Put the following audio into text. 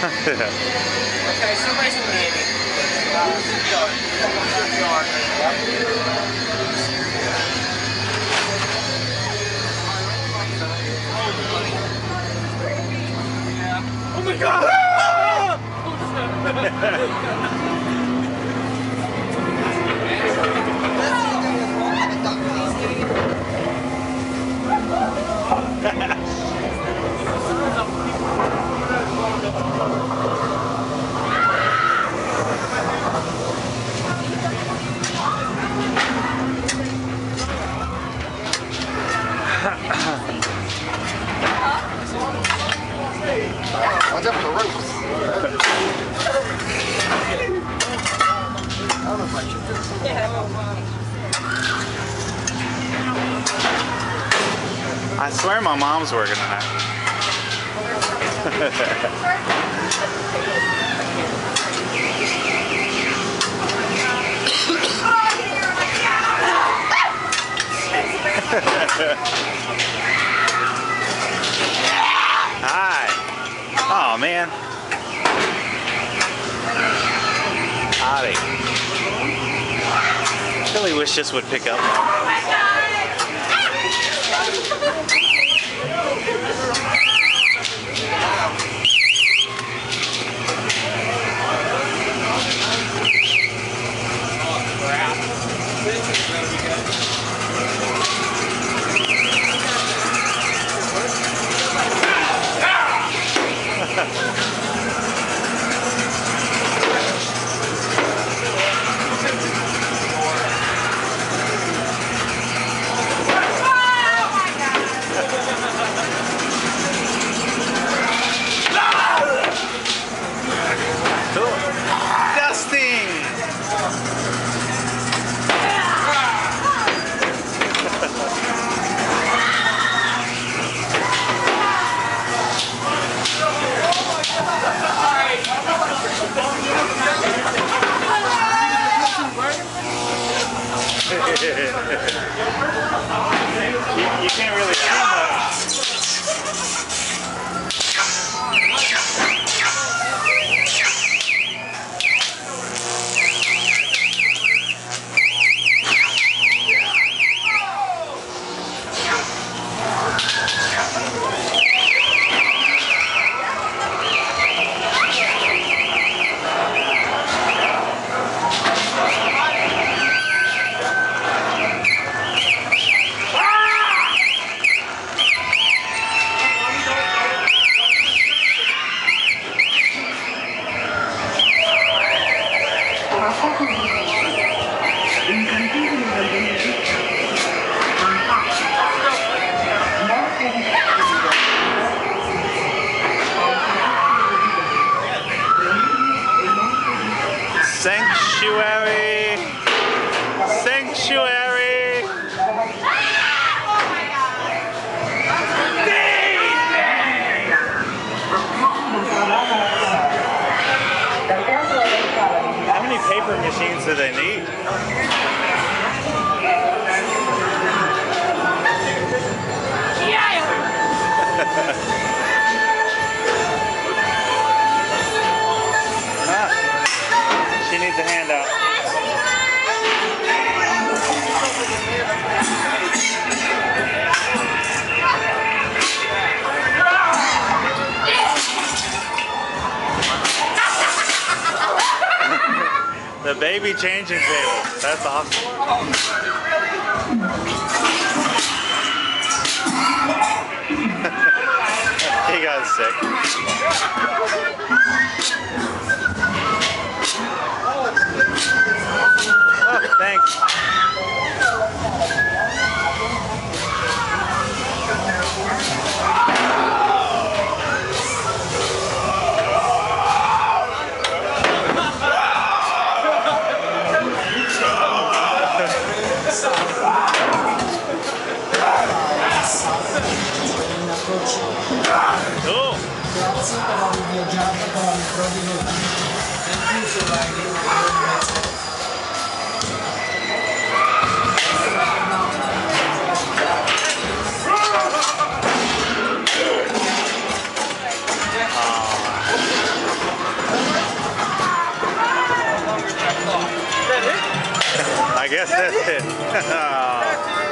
Okay, somebody's in the Navy. Oh my God! Watch out for the ropes. I don't know if I should do this. I swear my mom's working on that. Hi. Oh man. Howdy. I really wish this would pick up more. You can't really see much. Sanctuary! Sanctuary! How many paper machines do they need? She needs a handout. The baby changing table. That's awesome. He got sick. Oh, thanks. Cool. Grazie per aver viaggiato con la microbiologia. I guess that's it.